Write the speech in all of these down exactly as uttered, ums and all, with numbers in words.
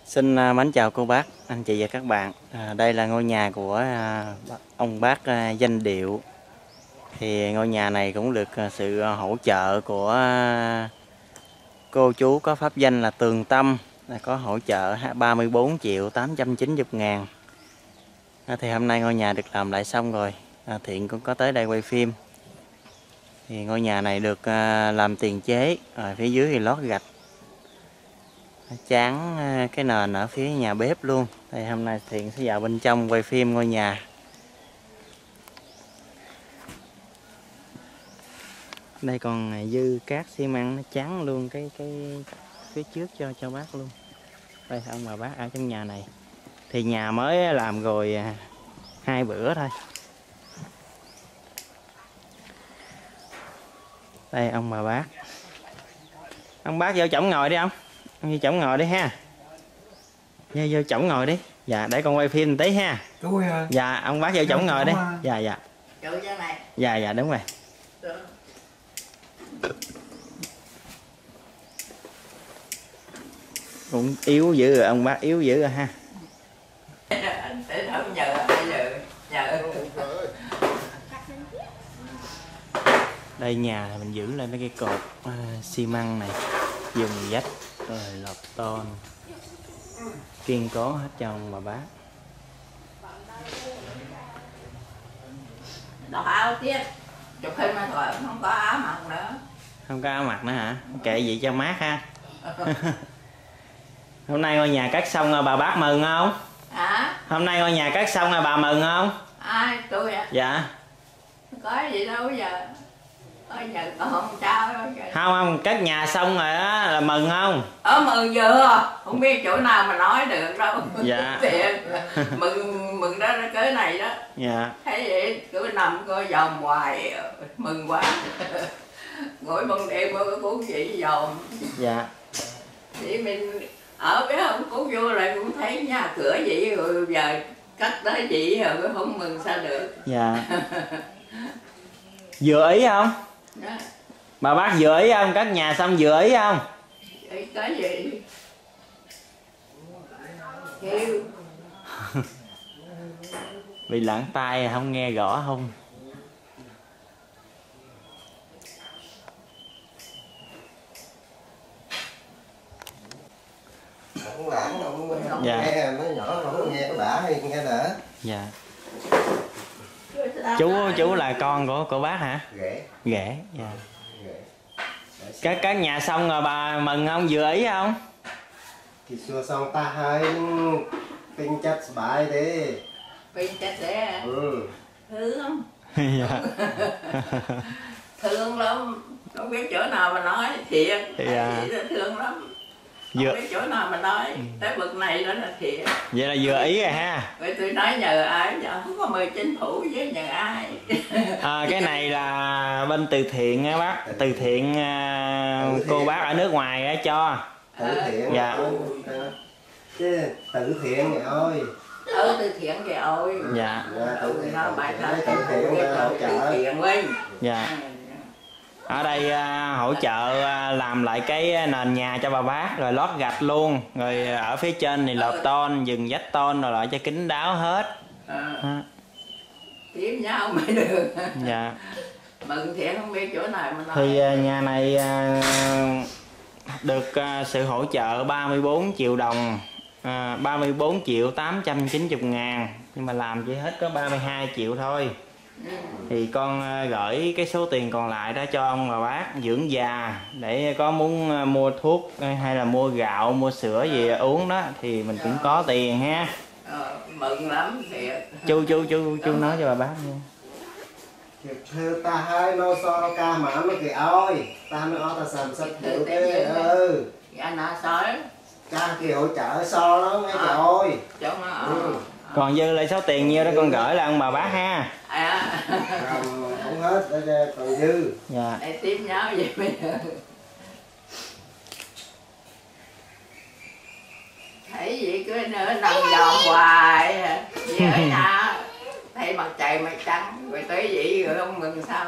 Xin à, mến chào cô bác, anh chị và các bạn. À, đây là ngôi nhà của à, ông bác à, Danh Điệu. Thì ngôi nhà này cũng được à, sự hỗ trợ của à, cô chú có pháp danh là Tường Tâm, là có hỗ trợ ba mươi bốn triệu tám trăm chín mươi ngàn. À, thì hôm nay ngôi nhà được làm lại xong rồi. À, Thiện cũng có tới đây quay phim. Thì ngôi nhà này được à, làm tiền chế, ở phía dưới thì lót gạch. Chán cái nền ở phía nhà bếp luôn. Thì hôm nay Thiện sẽ vào bên trong quay phim ngôi nhà. Đây còn dư cát xi măng nó trắng luôn cái cái phía trước cho cho bác luôn. Đây ông bà bác ở trong nhà này. Thì nhà mới làm rồi hai bữa thôi. Đây ông bà bác. Ông bác vô chổng ngồi đi ông. Ông vô chổng ngồi đi ha. Vô, vô chổng ngồi đi. Dạ để con quay phim một tí ha. Tôi à? Dạ ông bác vô chổng ngồi đi. Dạ dạ. Dạ dạ đúng rồi. Cũng yếu dữ rồi, ông bác yếu dữ rồi ha. Đây nhà mình giữ lên mấy cái cột à, xi măng này, dùng vách rồi lợp tôn kiên cố hết cho ông bà bác. Đọc áo tiết chụp hình mà thôi không có áo mặc nữa. Không có áo mặc nữa hả? Kệ vậy cho mát ha. Hôm nay ngôi nhà cắt xong rồi bà bác mừng không? Hả? Hôm nay ngôi nhà cắt xong rồi bà mừng không? Ai? Tôi à? Dạ. Không có gì đâu giờ. Bây giờ còn không sao đâu. Không không, cắt nhà xong rồi á là mừng không? Ở mừng vừa, không biết chỗ nào mà nói được đâu. Dạ. Thiệt. Mừng mừng đó cái này đó. Dạ. Thấy vậy cứ nằm coi vòng hoài mừng quá. Mỗi ban đêm mới cũng vậy vòng. Dạ. Thì mình ở cái không cũng vô lại cũng thấy nhà cửa vậy rồi giờ cắt tới vậy rồi cũng không mừng sao được. Dạ. Vừa ý không? Đó. Bà bác vừa ý không? Cắt nhà xong vừa ý không? Vậy cái gì? Kêu. Bị lặng tai không nghe rõ không? Không lãng không dạ. Nghe nó nhỏ không nghe cái bả hay nghe đỡ. Dạ. Chú chú là con của của bác hả? Ghẻ. Ghẻ. Dạ. Các các nhà xong rồi bà mừng không? Vừa ý không? Thì xưa xong ta hơi tinh chất bài đi. Pin chắc sẽ Ừ. thương. Dạ. Thương lắm. Không biết chỗ nào mà nói thiệt. Dạ. Thương lắm. Không Vừa... biết chỗ nào mà nói tới bực này đó là thiệt. Vậy là vừa ý rồi ha. Vậy tôi nói nhờ ai giờ không có mời chính phủ với nhờ ai. À, cái này là bên từ thiện á bác, từ thiện à, cô bác ở nước ngoài á cho. Từ thiện. Dạ. Chứ từ thiện vậy ơi. Ừ, từ thiện vậy ơi. Dạ. Dạ, từ thiện. Nó bài thơ Từ thiện hỗ từ trợ. thiện Huynh. Dạ. Ở đây à, hỗ trợ à, làm lại cái nền nhà cho bà bác, rồi lót gạch luôn, rồi ở phía trên thì lợp tôn, dừng vách tôn rồi lại cho kín đáo hết. À. Kiếm nhau mới được. Dạ. Mừng thiện không biết chỗ nào mà nói. Thì à, nhà này à, được à, sự hỗ trợ ba mươi bốn triệu đồng, à, ba mươi bốn triệu tám trăm chín mươi ngàn, nhưng mà làm chỉ hết có ba mươi hai triệu thôi. Thì con gửi cái số tiền còn lại đó cho ông bà bác dưỡng già, để có muốn mua thuốc hay là mua gạo mua sữa gì uống đó thì mình cũng có tiền ha. Ờ, mừng lắm thiệt. Chú chú chú chú nói cho bà bác nha. Thưa ta hơi nó so ca mà nó kìa ơi. Ta nó ta sầm sạch hiểu cái ừ. Dạ nó sói. Ca kìa hỗ trợ so nó nghe kìa ơi. Chỗ nó Ừ. Còn dư lại số tiền nhiêu đó con gửi lại ông bà bác ha. À. Còn không hết còn dư. Dạ. Để tiếp nhau vậy bây giờ. Thấy gì cứ nữa nằm vòng hoài. Vậy ở nhà thấy mặt trời mặt trắng rồi tới vậy rồi không mừng sao.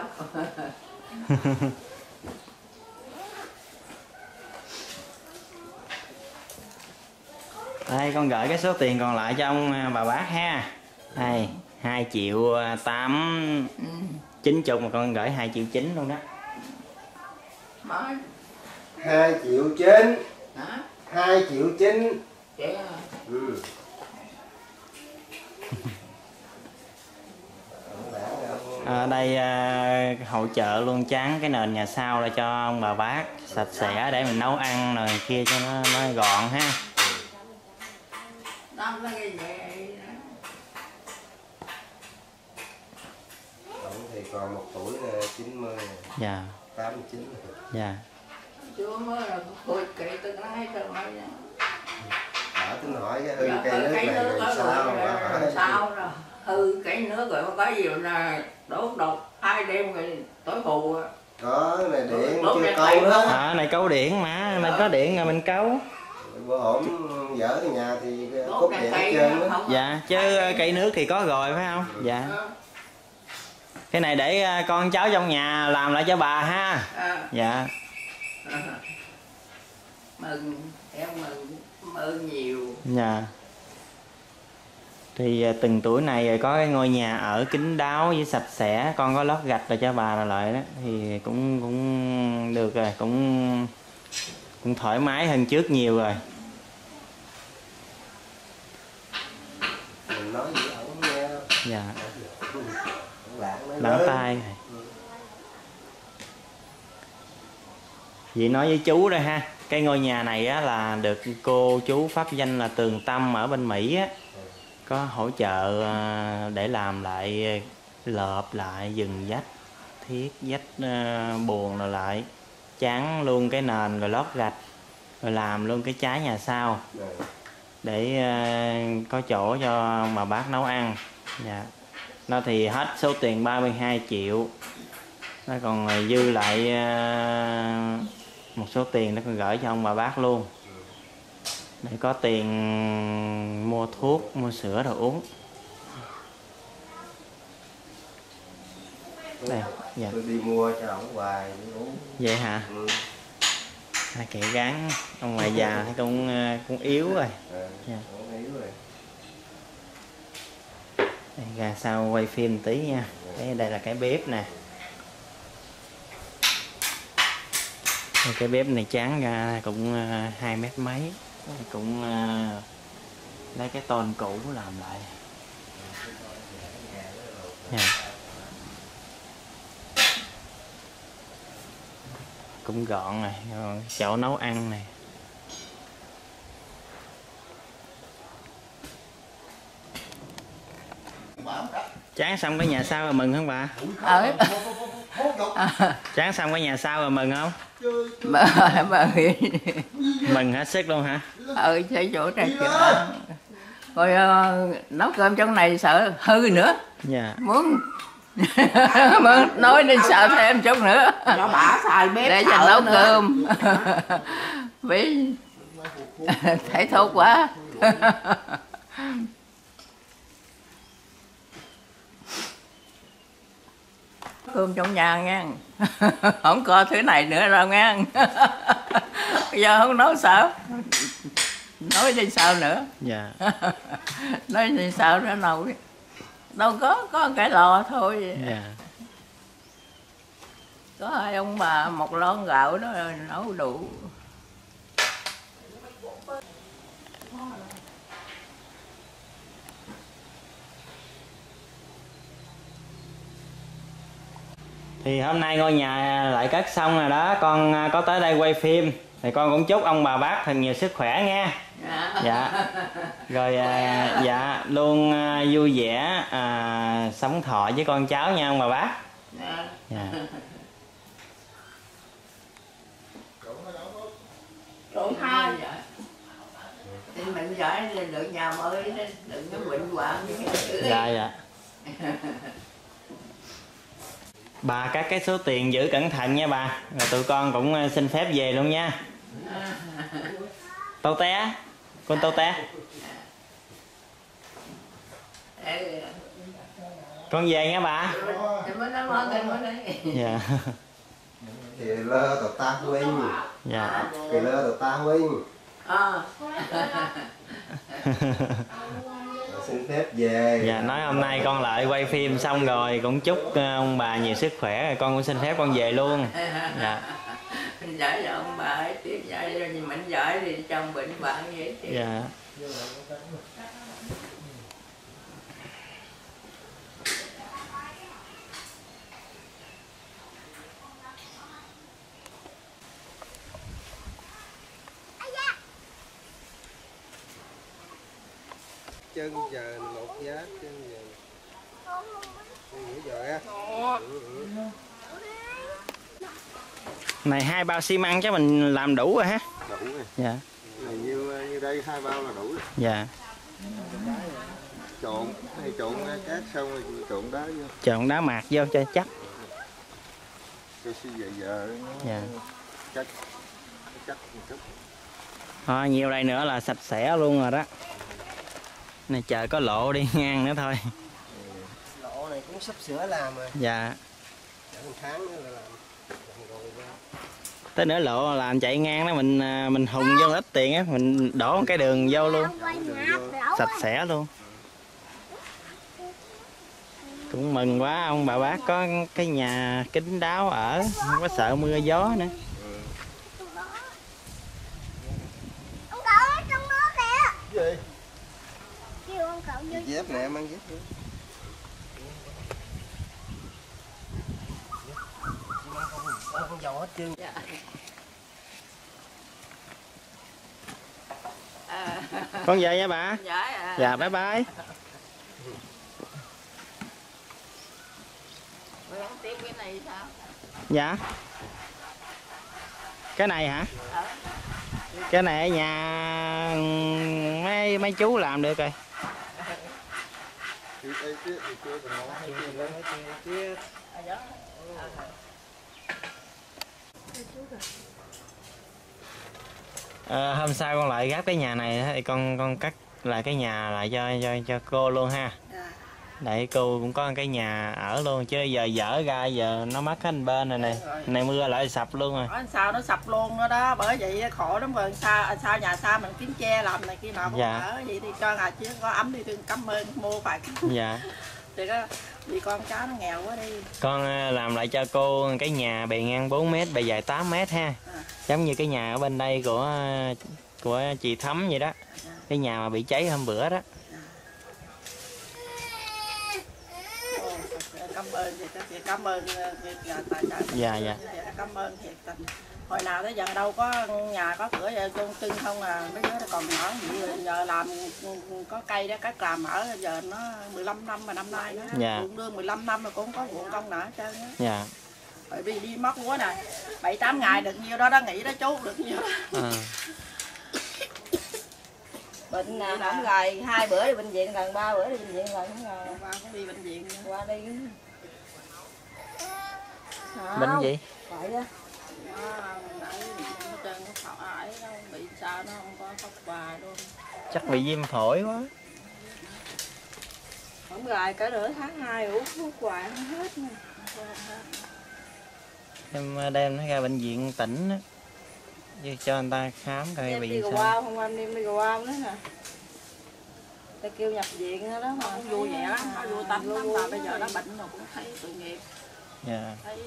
Đây con gửi cái số tiền còn lại cho ông bà bác ha. Đây hai triệu tám Ừ. chín chục mà con gửi hai triệu chín luôn đó. Mới. Hai triệu chín. Hả? Hai triệu chín. Chị à. Ừ. Ở đây à, hỗ trợ luôn tráng cái nền nhà sau là cho ông bà bác sạch sẽ để mình nấu ăn rồi kia cho nó, nó gọn ha. Năm cái gì vậy? Ông thì còn một tuổi là chín mươi. Dạ. tám mươi chín. Dạ. Chưa mới là khôi kỹ tương lai rồi mà. Ở tính hỏi cái hư Dạ, cây nước cái này nước rồi đó sao rồi, mà rồi, hỏi. sao rồi hư cái nước rồi có gì là đốt độc hai đêm rồi tối hù. Có này điện Đốt chưa đèn câu tay nữa. không? À, này câu điện mà, mình có điện rồi mình câu. Bữa ổn dở cái nhà thì Đốt cúp đèn điện tay hết trơn không á. à? Dạ, chứ cây nước thì có rồi phải không? Dạ. Ờ. Cái này để à, con cháu trong nhà làm lại cho bà ha. À. Dạ. À. Mừng, em mừng, mừng nhiều. Dạ. Thì à, từng tuổi này rồi có cái ngôi nhà ở kín đáo với sạch sẽ, con có lót gạch rồi cho bà rồi lại đó thì cũng cũng được rồi, cũng cũng thoải mái hơn trước nhiều rồi. Mình nói gì ổng không nghe đâu. Dạ. Ổng lãng nói Lắng lớn. tay. Vậy nói với chú đây ha, cái ngôi nhà này á, là được cô chú pháp danh là Tường Tâm ở bên Mỹ á, có hỗ trợ à, để làm lại lợp lại giường vách, thiết vách à, buồng rồi lại chắn luôn cái nền rồi lót gạch rồi làm luôn cái trái nhà sau để à, có chỗ cho mà bác nấu ăn. Dạ. Nó thì hết số tiền ba mươi hai triệu, nó còn dư lại à, một số tiền nó còn gửi cho ông bà bác luôn để có tiền mua thuốc mua sữa rồi uống. Đây, dạ. Tôi đi mua cho ổng hoài đi uống. Vậy hả? Ừ. Hai kẻ gán ông ngoại già thấy cũng cũng yếu rồi. À, Dạ. ổng yếu rồi. Đây, ra sau quay phim tí nha. Đây, đây là cái bếp nè. Đây, cái bếp này chán ra cũng uh, hai mét mấy, cũng uh, lấy cái tôn cũ làm lại. Nha. Cũng gọn này, chỗ nấu ăn này. Chán xong cái nhà sau rồi mừng không bà? Ở. Chán xong cái nhà sau rồi mừng không? Mừng, mừng. Mừng hết sức luôn hả? Ừ, chơi chỗ này kìa. Rồi uh, nấu cơm trong này sợ hư nữa. Dạ. Muốn nói nên sợ thêm chút nữa. Cho bà xài bếp để cho nấu cơm. Vì thấy thuốc quá. Cơm trong nhà nha. Không có thứ này nữa đâu nha. Bây giờ không nấu sợ. Nói đi sao nữa. Dạ. Nói đi sao nữa nấu. Đâu có, có cái lò thôi. Dạ. Có hai ông bà một lon gạo đó nấu đủ. Thì hôm nay ngôi nhà lại cất xong rồi đó, con có tới đây quay phim thì con cũng chúc ông bà bác thật nhiều sức khỏe nha. Dạ. Dạ. Rồi à, dạ luôn à, vui vẻ à, sống thọ với con cháu nha ông bà bác. Dạ. Dạ. Trốn hai. Thì mình giỏi được nhà mới đừng có bệnh hoạn như cái Dạ dạ. Bà các cái số tiền giữ cẩn thận nha bà. Rồi tụi con cũng xin phép về luôn nha. Tâu té. Con tâu té. Con về nha bà. Dạ. Thì lơ tụi ta huynh. Dạ. Thì lơ tụi ta huynh. À. Xin phép về. Dạ, nói hôm nay con lại quay phim xong rồi cũng chúc ông bà nhiều sức khỏe rồi con cũng xin phép con về luôn. Dạ. Mình giỏi là ông bà ấy tiếp giỏi rồi mình giỏi thì chồng bệnh bạn vậy chứ. Dạ. Chân giờ lột giá chân giờ. Nghỉ rồi á. Này hai bao xi măng chắc mình làm đủ rồi ha. Đủ rồi. Dạ. Này như như đây hai bao là đủ rồi. Dạ. Trộn hay trộn cát xong rồi trộn đá vô. Trộn đá mạt vô cho chắc. Cho xi giờ giờ nó Dạ. chắc chắc một chút. Thôi nhiều đây nữa là sạch sẽ luôn rồi đó. Này trời có lộ đi ngang nữa thôi. Lộ này cũng sắp sửa làm rồi. Dạ. Một tháng nữa là làm. Tới nữa lộ làm chạy ngang đó mình mình hùng vô ít tiền á, mình đổ cái đường vô luôn. Sạch sẽ luôn. Cũng mừng quá ông bà bác có cái nhà kín đáo ở, không có sợ mưa gió nữa. Ông cậu ở trong đó kìa. Gì? Kêu ông cậu vô. Dép nè, mang dép nữa. Con dầu hết trơn. Dạ. À. Con về nha bà. Dạ, à. Dạ bye bye. Rồi ông tiếp cái này sao? Dạ. Cái này hả? Ờ. Cái này ở nhà mấy mấy chú làm được rồi. À, hôm sau con lại gáp cái nhà này thì con con cắt lại cái nhà lại cho cho cho cô luôn ha. Để cô cũng có cái nhà ở luôn chứ giờ dở ra giờ nó mất hết bên rồi này. Này mưa lại sập luôn rồi. Nói sao nó sập luôn đó đó, bởi vậy khổ lắm rồi. Xa xa nhà xa mình kiếm che làm này kia nào cũng Dạ. ở vậy thì cho ngà chứ có ấm đi thương cảm ơn mua phải. Dạ. Thì đó vì con cháu nó nghèo quá đi. Con làm lại cho cô cái nhà bề ngang bốn mét, bề dài tám mét ha. À. Giống như cái nhà ở bên đây của của chị Thắm vậy đó. Cái nhà mà bị cháy hôm bữa đó. Ồ, cảm ơn thì chị cảm ơn nhà tài trợ. Dạ dạ. Cảm ơn thiệt tình. Hồi nào tới giờ đâu có nhà có cửa giờ con tưng không à, mấy đứa nó còn nhỏ vậy giờ làm có cây đó cách làm ở giờ nó mười lăm năm mà năm nay nữa. Dạ. Cũng đưa mười lăm năm mà cũng không có ruộng công nợ hết trơn á. Dạ. Bởi vì đi móc lúa nè, bảy tám ngày được nhiêu đó đó nghỉ đó chốt được nhiêu đó. À. Bệnh nè, hổng rồi hai bữa đi bệnh viện lần, ba bữa đi bệnh viện lần không ngờ. Qua cũng đi bệnh viện nữa. Qua đi. Bệnh gì? Vậy đó. Nó nãy nó trơn nó phỏ ấy nó bị sao nó không có khóc hoài luôn. Chắc bị viêm phổi quá. Không rồi cỡ nửa tháng hai uống thuốc hoài không hết nè. Em đem nó ra bệnh viện tỉnh á. Chứ cho người ta khám coi Em bị đi sao. qua không anh em đi qua nữa nè. Ta kêu nhập viện đó đó mà Vui vẻ lắm, nó vui tâm lắm mà bây giờ nó bệnh rồi cũng thấy tội nghiệp. Dạ. Thấy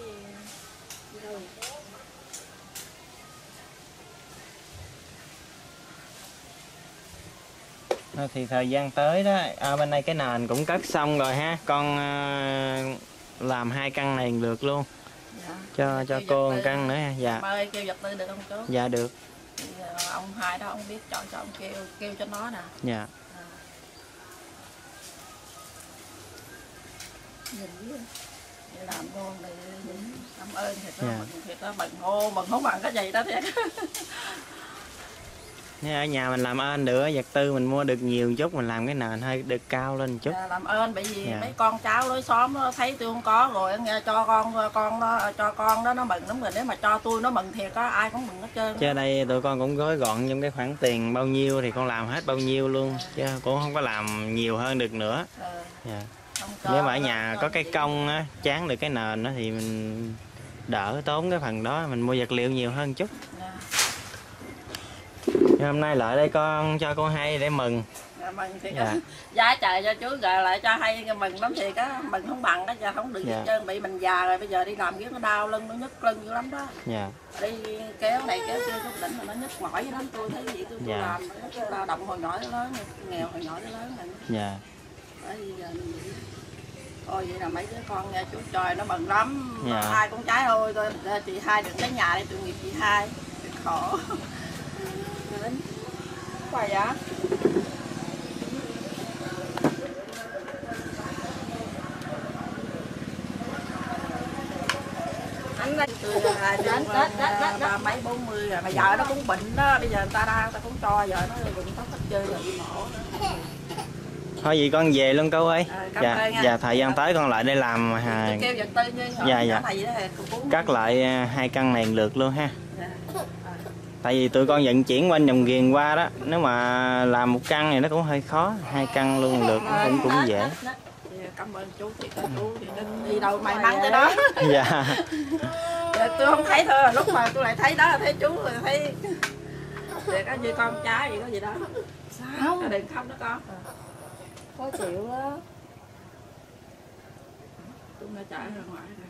Thôi thì thời gian tới đó, à, bên đây cái nền cũng cất xong rồi ha, con à, làm hai căn này được luôn. dạ. Cho cho cô một căn nữa ha. Dạ. Ba ơi kêu vật tư được không chú? Dạ được. Thì, ông hai đó ông biết chọn cho ông kêu kêu cho nó nè. Dạ. Nhìn đi làm luôn thì cảm ơn thiệt đó, Dạ. mừng thiệt đó, mừng hô mừng hố bằng cái gì đó thiệt. Nếu ở nhà mình làm ơn được, vật tư mình mua được nhiều chút, mình làm cái nền hơi được cao lên một chút. Dạ, làm ơn bởi vì Dạ. mấy con cháu lối xóm nó thấy tôi không có rồi nghe cho con con đó cho con đó nó mừng lắm rồi, nếu mà cho tôi nó mừng thiệt có ai cũng mừng hết trơn. Chứ đây tụi con cũng gói gọn trong cái khoản tiền bao nhiêu thì con làm hết bao nhiêu luôn, chứ cũng không có làm nhiều hơn được nữa. Ờ, Dạ. không cho Nếu mà ở nó nhà cho có cái gì. công á, chán được cái nền đó thì mình đỡ tốn cái phần đó, mình mua vật liệu nhiều hơn chút. Dạ. Hôm nay lại đây con cho cô hay để mừng. Dạ, mừng thiệt Dạ. á. Giá trời cho chú rồi lại cho hay mừng lắm thiệt á, mừng không bằng đó, giờ không được Dạ. gì trơn, bị mình già rồi bây giờ đi làm kiếm nó đau lưng, nó nhức lưng dữ lắm đó. Dạ. Đi kéo này kéo kia chút đỉnh mà nó nhức mỏi lắm, tôi thấy vậy tôi, tôi Dạ. làm tôi lao động hồi nhỏ tới lớn, nghèo hồi nhỏ tới lớn này. Dạ. Bởi vì giờ thôi vậy là mấy đứa con nghe chú trời nó mừng lắm. Dạ. Hai con trai thôi, tôi chị hai đừng tới nhà đi, tôi nghiệp chị hai khổ. Phải vậy? Anh đây tôi là ba mấy bốn mươi rồi mà giờ nó cũng bệnh đó, bây giờ người ta ra người ta cũng cho giờ nó đừng có thích chơi rồi đi mổ. Thôi vậy con về luôn cô ơi. À, cảm Dạ. ơn nha. Dạ thời gian tới con lại đây làm à, Tôi kêu vật tư như dạ, dạ. thầy đó, cũng cắt lại à, hai căn này lượt luôn ha. dạ. Tại vì tụi con vận chuyển quanh dòng ghiền qua đó, nếu mà làm một căn này nó cũng hơi khó, hai căn luôn lượt cũng cũng dễ. Cảm ơn chú, chị có chú thì đi đâu may mắn tới đó. Dạ. Tôi không thấy thôi, lúc mà tôi lại thấy đó thấy chú rồi thấy thì có như con trái gì có gì đó. Sao? Đừng không đó con. Khó chịu đó. Tôi nó chạy ra ngoài.